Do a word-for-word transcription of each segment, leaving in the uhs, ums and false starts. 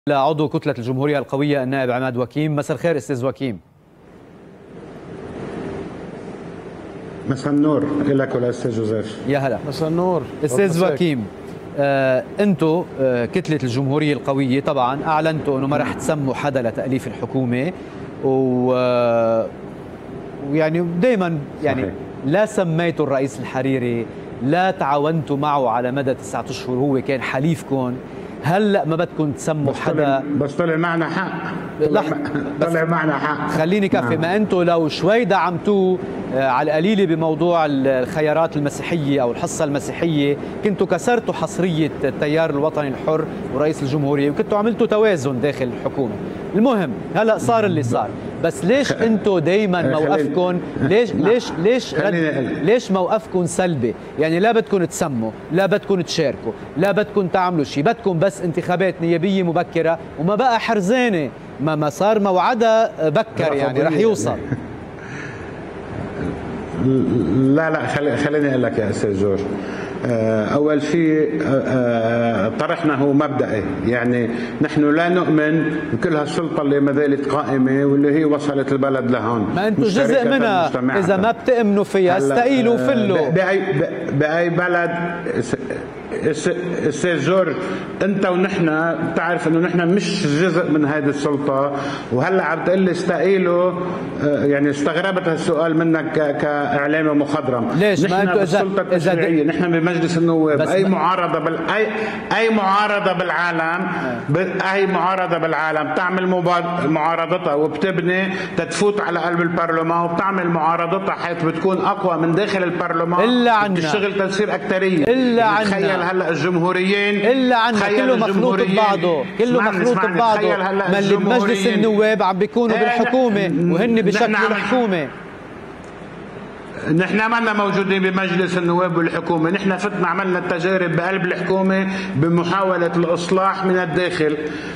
عضو كتلة الجمهورية القوية النائب عماد وكيم. مساء الخير استاذ وكيم. مساء النور لك ولاستاذ جوزيف. يا هلا. مساء النور استاذ وكيم، آه انتم آه كتلة الجمهورية القوية طبعا اعلنتوا انه ما رح تسموا حدا لتأليف الحكومة، و ويعني دائما يعني صحيح. لا سميتوا الرئيس الحريري، لا تعاونتوا معه على مدى تسعة اشهر، هو كان حليفكم. هلا ما بدكم تسموا بس حدا؟ طلع بس طلع معنا حق. طلع, طلع معنا حق. خليني كفي. ما انتم لو شوي دعمتوه على القليله بموضوع الخيارات المسيحيه او الحصه المسيحيه، كنتوا كسرتوا حصريه التيار الوطني الحر ورئيس الجمهوريه، وكنتوا عملتوا توازن داخل الحكومه. المهم هلا صار اللي صار، بس ليش انتم دائما موقفكم ليش ليش ليش ليش موقفكم سلبي؟ يعني لا بدكم تسموا، لا بدكم تشاركوا، لا بدكم تعملوا شيء، بدكم بس انتخابات نيابيه مبكره، وما بقى حرزانه، ما ما صار موعدها بكر يعني رح يوصل. لا لا خلي خليني اقول لك يا استاذ جورج، أول شيء طرحنا هو مبدئي، يعني نحن لا نؤمن بكل هالسلطة اللي ما زالت قائمة واللي هي وصلت البلد لهون. ما أنتم جزء منها، إذا ما بتؤمنوا فيها استقيلوا وفلوا. بأي بأي بلد استاذ جورج، انت ونحن بتعرف انه نحن مش جزء من هذه السلطه، وهلا عم تقول لي استقيلوا، يعني استغربت هالسؤال منك كاعلامي مخضرم. ليش؟ نحن ما انتم بالسلطه التشريعيه، نحن بمجلس النواب، اي معارضه بال اي اي معارضه بالعالم ب... اي معارضه بالعالم تعمل معارضتها وبتبني تتفوت على قلب البرلمان، وبتعمل معارضتها حيث بتكون اقوى من داخل البرلمان، الا عنا بتشتغل تصير اكثريه. الا عنا تخيل هلا الجمهوريين الا عنا كله مخلوط ببعضه، كله مخلوط ببعضه. ما اللي بمجلس النواب عم بيكونوا بالحكومه وهن بشكل الحكومه. نحن ما موجودين بمجلس النواب والحكومه، نحن فتنا عملنا التجارب بقلب الحكومه بمحاوله الاصلاح من الداخل.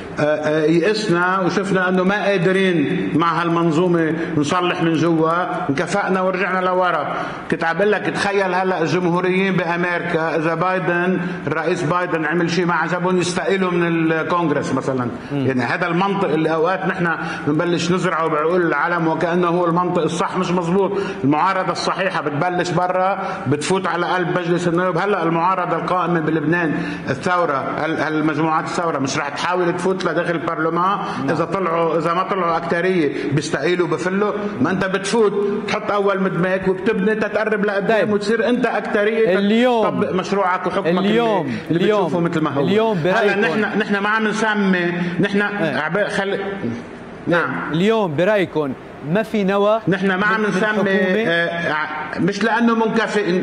يئسنا وشفنا انه ما قادرين مع هالمنظومه نصلح من جوا، انكفأنا ورجعنا لورا. كنت عم بقول لك تخيل هلا الجمهوريين بامريكا اذا بايدن الرئيس بايدن عمل شيء ما عجبهم يستقيلوا من الكونغرس مثلا. يعني هذا المنطق اللي اوقات نحن بنبلش نزرعه بعقول العالم وكانه هو المنطق الصح، مش مزبوط. المعارضه الصحيحه بتبلش برا بتفوت على قلب مجلس النواب. هلا المعارضه القائمه بلبنان الثوره، المجموعات الثوره مش رح تحاول تفوت لداخل البرلمان؟ اذا طلعوا اذا ما طلعوا اكثريه بيستقيلوا بفلوا. ما انت بتفوت تحط اول مدماك وبتبني تتقرب لقدام وتصير انت اكثريه اليوم تطبق مشروعك وحكمك اليوم اللي, اللي اليوم بتشوفه مثل ما هو. اليوم هلا نحن نحن ما عم نسمي نحن ايه. خلي نعم اليوم برايكم ما في نوى؟ نحن ما عم نسمي آه مش لانه منكفئ.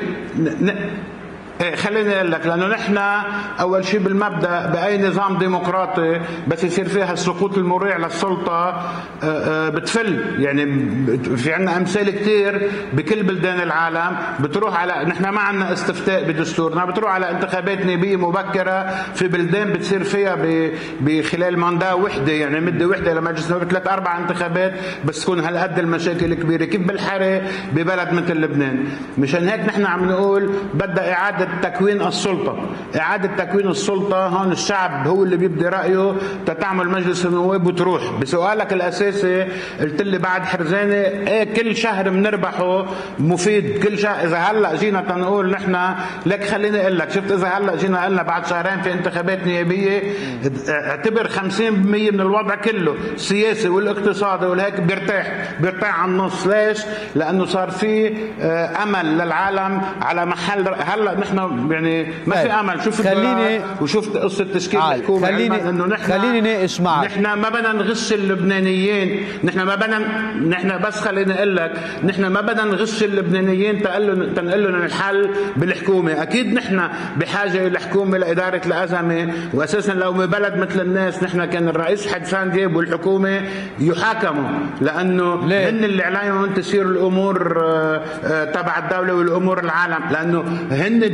ايه خليني اقول لك، لانه نحن اول شيء بالمبدا باي نظام ديمقراطي بس يصير فيها السقوط المريع للسلطه بتفل. يعني في عندنا امثال كثير بكل بلدان العالم بتروح على، نحن ما عندنا استفتاء بدستورنا، بتروح على انتخابات نيابيه مبكره في بلدان بتصير فيها بخلال ماندا وحده، يعني مده وحده لمجلس النواب ثلاث اربع انتخابات بس تكون هالقد المشاكل كبيره. كيف بالحري ببلد مثل لبنان؟ مشان هيك نحن عم نقول بدها اعاده تكوين السلطة. إعادة تكوين السلطة هون الشعب هو اللي بيبدي رأيه تتعمل مجلس النواب وتروح. بسؤالك الأساسي قلت لي بعد حرزانة، ايه كل شهر بنربحه مفيد كل شهر. إذا هلا جينا تنقول نحن لك، خليني أقول لك، شفت إذا هلا جينا قلنا بعد شهرين في انتخابات نيابية، اعتبر خمسين بالمية من الوضع كله السياسي والاقتصادي والهيك بيرتاح بيرتاح على النص. ليش؟ لأنه صار في أمل للعالم على محل. هلا نحن يعني ما في امل. شوف خليني وشفت قصه تشكيل الحكومه، خليني انه نحن خليني ناقش معك. نحن ما بدنا نغش اللبنانيين، نحن ما بدنا نحن بس خليني اقول لك، نحن ما بدنا نغش اللبنانيين تقول تنقل لهم الحل بالحكومه. اكيد نحن بحاجه الى حكومه لاداره الازمه، واساسا لو ببلد مثل الناس نحن كان الرئيس حسان دياب والحكومه يحاكموا، لانه هن اللي عليهم تسير الامور تبع الدوله والامور العالم، لانه هن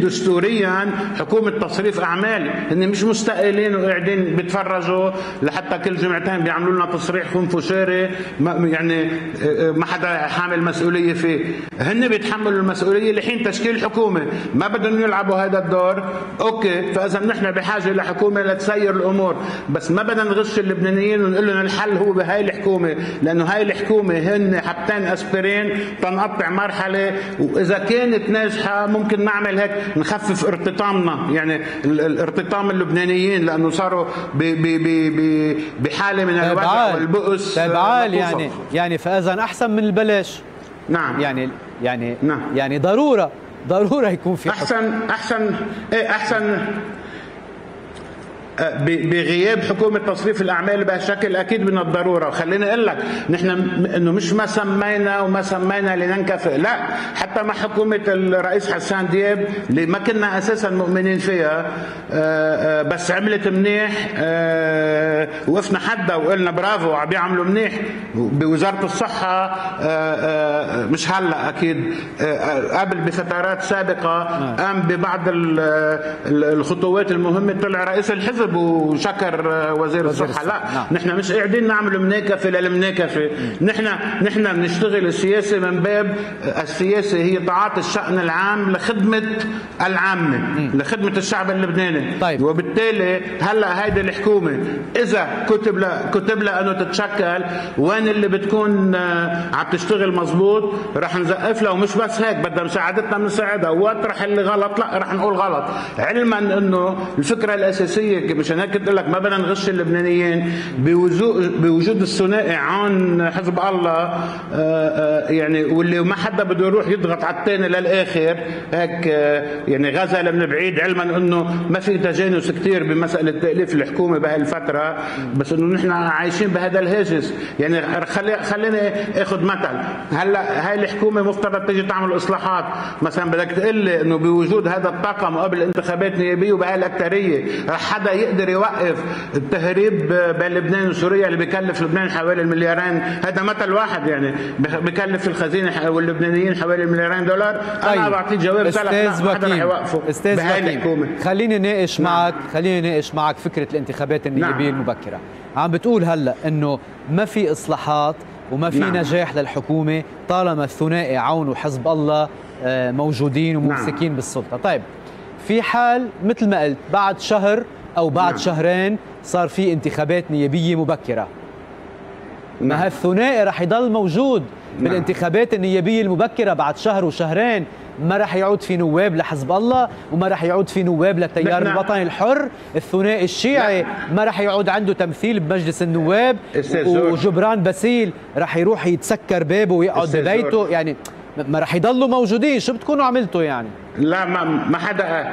دستوريا حكومه تصريف اعمال، هن مش مستقلين وقاعدين بيتفرجوا لحتى كل جمعتين بيعملوا لنا تصريح خنفشاري يعني ما حدا حامل مسؤوليه فيه، هن بيتحملوا المسؤوليه لحين تشكيل حكومه، ما بدهم يلعبوا هذا الدور، اوكي، فاذا نحن بحاجه لحكومه لتسير الامور، بس ما بدنا نغش اللبنانيين ونقول لهم الحل هو بهاي الحكومه، لانه هاي الحكومه هن حبتين اسبرين تنقطع مرحله، واذا كانت ناجحه ممكن نعمل هيك نخفف ارتطامنا، يعني الارتطام اللبنانيين لانه صاروا بحاله من الوجع والبؤس. طيب عال يعني يعني فاذا احسن من البلاش. نعم يعني يعني نعم. يعني ضروره ضروره يكون في احسن احسن ايه احسن بغياب حكومه تصريف الاعمال بهالشكل اكيد من الضروره. خليني اقول لك نحن انه مش ما سمينا وما سمينا لننكفئ، لا، حتى مع حكومه الرئيس حسان دياب اللي ما كنا اساسا مؤمنين فيها بس عملت منيح، وقفنا حدها وقلنا برافو عم بيعملوا منيح. بوزاره الصحه مش هلا اكيد، قبل بفترات سابقه قام ببعض الخطوات المهمه، طلع رئيس الحزب وشكر وزير الصحه. لا، نحن مش قاعدين نعمل مناكفه للمناكفه، نحن نحن بنشتغل السياسه من باب السياسه هي تعاطي الشأن العام لخدمه العامه، لخدمه الشعب اللبناني. طيب. وبالتالي هلا هيدي الحكومه اذا كتب لها كتب لها انه تتشكل، وين اللي بتكون عم تشتغل مزبوط رح نزقف لها، ومش بس هيك بدها مساعدتنا بنساعدها، وقت اللي غلط لا رح نقول غلط، علما انه الفكره الاساسيه مشان هيك قلت لك ما بدنا نغش اللبنانيين بوجود الثنائي عون حزب الله، يعني واللي ما حدا بده يروح يضغط على الثاني للاخر هيك، يعني غزل من بعيد، علما انه ما في تجانس كثير بمساله تاليف الحكومه بهالفتره، بس انه نحن عايشين بهذا الهاجس. يعني خلي خليني اخذ مثل، هلا هاي الحكومه مفترض تيجي تعمل اصلاحات، مثلا بدك تقول لي انه بوجود هذا الطاقم وقبل انتخابات نيابيه وبهاي الاكثريه رح حدا يقدر يوقف التهريب بين لبنان وسوريا اللي بكلف لبنان حوالي المليارين؟ هذا مثل واحد، يعني بكلف الخزينه واللبنانيين حوالي المليارين دولار. طيب. انا بعطيك جواب ثلاث لا حدا رح يوقفه بهاي الحكومه. خليني ناقش نعم. معك خليني ناقش معك فكره الانتخابات النيابيه نعم. المبكره. عم بتقول هلا انه ما في اصلاحات وما في نعم. نجاح للحكومه طالما الثنائي عون وحزب الله موجودين وممسكين نعم. بالسلطه. طيب في حال مثل ما قلت بعد شهر او بعد نعم. شهرين صار في انتخابات نيابيه مبكره، نعم. ما هالثنائي رح يضل موجود نعم. بالانتخابات النيابيه المبكره بعد شهر وشهرين، ما رح يعود في نواب لحزب الله وما رح يعود في نواب للتيار نعم. الوطني الحر. الثنائي الشيعي نعم. ما رح يعود عنده تمثيل بمجلس النواب، وجبران باسيل رح يروح يتسكر بابه ويقعد ببيته، يعني ما رح يضلوا موجودين. شو بتكونوا عملتوا يعني؟ لا ما ما حدا،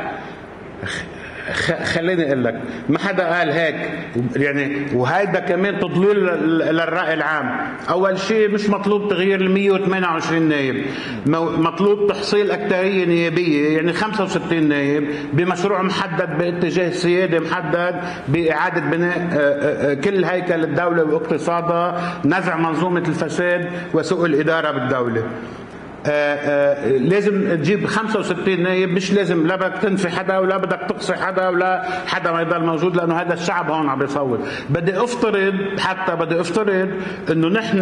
خليني اقول لك ما حدا قال هيك يعني، وهيدا كمان تضليل للراي العام. اول شيء مش مطلوب تغيير ال مئة وثمانية وعشرين نايب، مطلوب تحصيل اكثريه نيابيه يعني خمسة وستين نايب بمشروع محدد باتجاه سيادي محدد باعاده بناء كل هيكل الدوله واقتصادها، نزع منظومه الفساد وسوء الاداره بالدوله. آآ آآ لازم تجيب خمسة وستين نايب، مش لازم لا بدك تنفي حدا ولا بدك تقصي حدا ولا حدا ما يضل موجود، لانه هذا الشعب هون عم بيصوت. بدي افترض حتى بدي افترض انه نحن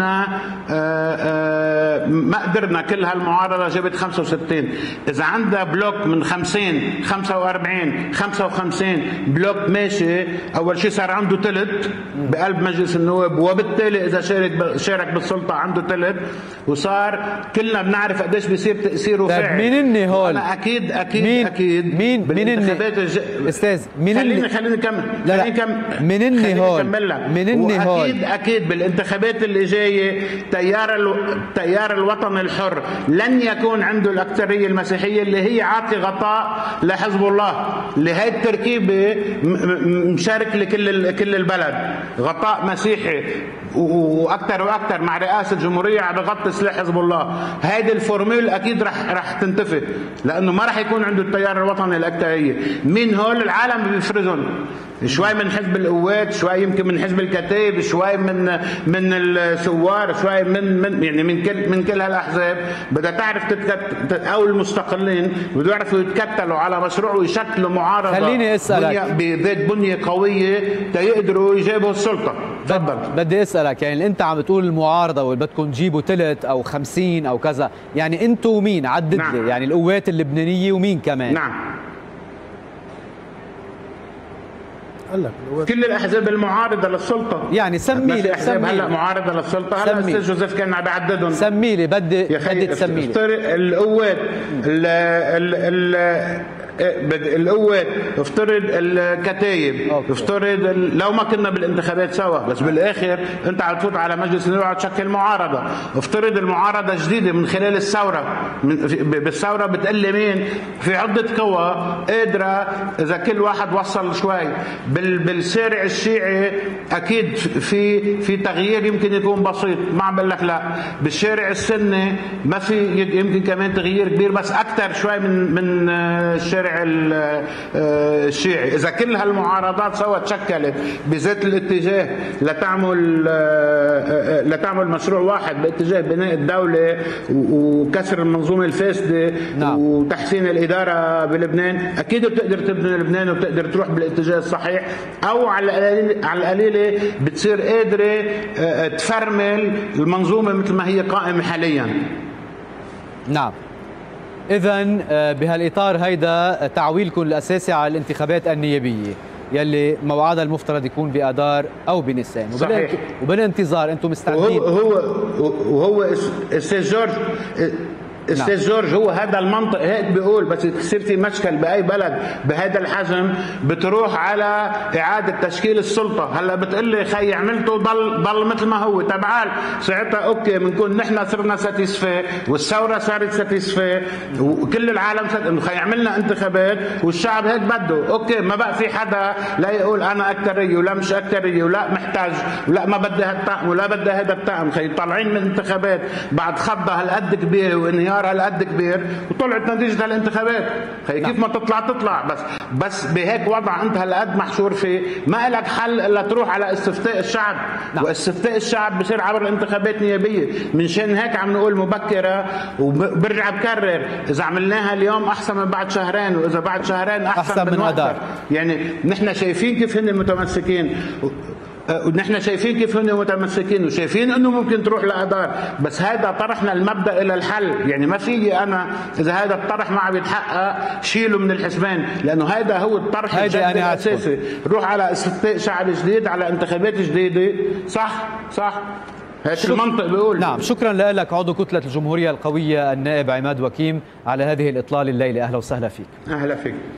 ما قدرنا كل هالمعارضه جابت خمسة وستين، اذا عندها بلوك من خمسين خمسة وأربعين خمسة وخمسين بلوك ماشي، اول شيء صار عنده ثلث بقلب مجلس النواب، وبالتالي اذا شارك شارك بالسلطه عنده ثلث، وصار كلنا بنعرف قديش بيصير تاثيره فاعل. مين الني هول؟ انا اكيد اكيد مين اكيد مين مين الج... استاذ مين خليني خليني نكمل لا لا كم... مين الني هول؟ مين الني هول؟ اكيد اكيد بالانتخابات اللي جايه تيار ال... تيار الوطن الحر لن يكون عنده الاكثريه المسيحيه اللي هي عاطي غطاء لحزب الله، اللي هي التركيبه مشارك لكل ال... كل البلد، غطاء مسيحي واكثر واكثر مع رئاسه الجمهوريه عم بغطي سلاح حزب الله. هيدي الفورمول اكيد رح رح تنتفي، لانه ما رح يكون عنده التيار الوطني الاكثريه. مين هول؟ العالم بيفرزهم، شوي من حزب القوات، شوي يمكن من حزب الكتائب، شوي من من الثوار، شوي من من يعني من كل من كل هالاحزاب. بدها تعرف تتكت او المستقلين بدهم يعرفوا يتكتلوا على مشروع ويشكلوا معارضه. خليني اسالك بذات بنيه قويه تيقدروا يجابوا السلطه. تفضل. بدي اسالك، يعني انت عم بتقول المعارضه واللي بدكم تجيبوا ثلث او خمسين او كذا، يعني انتم ومين؟ عدد نعم. لي يعني القوات اللبنانيه ومين كمان؟ نعم. هلا كل الاحزاب المعارضه للسلطه. يعني سمي لي احزاب هلا معارضه للسلطه. هلا الاستاذ جوزيف كان عم بيعددهم. سمي لي، بدي بدي تسمي لي القوات ال ال القوات، افترض الكتايب، افترض لو ما كنا بالانتخابات سوا بس بالاخر انت عم تفوت على مجلس النواب عم تشكل معارضه، افترض المعارضه جديده من خلال الثوره. بالثوره بتقلي مين؟ في عده قوى قادره اذا كل واحد وصل شوي. بالشارع الشيعي اكيد في في تغيير يمكن يكون بسيط، ما عم بقول لك لا. بالشارع السني ما في، يمكن كمان تغيير كبير بس اكثر شوي من من الشارع الشيعي. اذا كل هالمعارضات سوا تشكلت بذات الاتجاه لتعمل لتعمل مشروع واحد باتجاه بناء الدوله وكسر المنظومه الفاسده. نعم. وتحسين الاداره بلبنان، اكيد بتقدر تبني لبنان وبتقدر تروح بالاتجاه الصحيح، او على القليله على القليله بتصير قادره تفرمل المنظومه مثل ما هي قائمه حاليا. نعم. إذا بهالإطار هيدا تعويلكم الأساسي على الانتخابات النيابية يلي موعدها المفترض يكون بآذار أو بنيسان. صحيح. وبالانتظار أنتم مستعدين. وهو هو وهو استاذ جورج استاذ جورج هو هذا المنطق هيك بيقول. بس يصير في مشكل باي بلد بهذا الحجم بتروح على اعاده تشكيل السلطه. هلا بتقول لي خي عملته ضل ضل مثل ما هو. تبعال ساعتها اوكي بنكون نحن صرنا ساتيسفي والثوره صارت ساتيسفي وكل العالم انه خي عملنا انتخابات والشعب هيك بده. اوكي ما بقى في حدا لا يقول انا اكثريه ولا مش اكثريه ولا محتاج ولا ما بدي هالطقم ولا بدي هذا الطقم. خي طالعين من انتخابات بعد خضه هالقد كبيره وانهيار هالقد كبير وطلعت نتيجه هالانتخابات. خي كيف ما تطلع تطلع. بس بس بهيك وضع انت هالقد محشور فيه ما لك حل الا تروح على استفتاء الشعب. نعم. واستفتاء الشعب بصير عبر انتخابات نيابيه. منشان هيك عم نقول مبكره وبرجع بكرر اذا عملناها اليوم احسن من بعد شهرين واذا بعد شهرين احسن, أحسن من أدار. يعني نحن شايفين كيف هن متمسكين ونحن شايفين كيف هن متمسكين وشايفين انه ممكن تروح لأدار. بس هذا طرحنا المبدا الى الحل. يعني ما فيي انا اذا هذا الطرح ما عم يتحقق شيله من الحسبان لانه هذا هو الطرح الجدي الاساسي. روح على استفتاء شعب جديد على انتخابات جديده. صح صح هيك شك... المنطق بيقول. نعم. شكرا لك عضو كتله الجمهوريه القويه النائب عماد وكيم على هذه الاطلاله الليله. اهلا وسهلا فيك. اهلا فيك.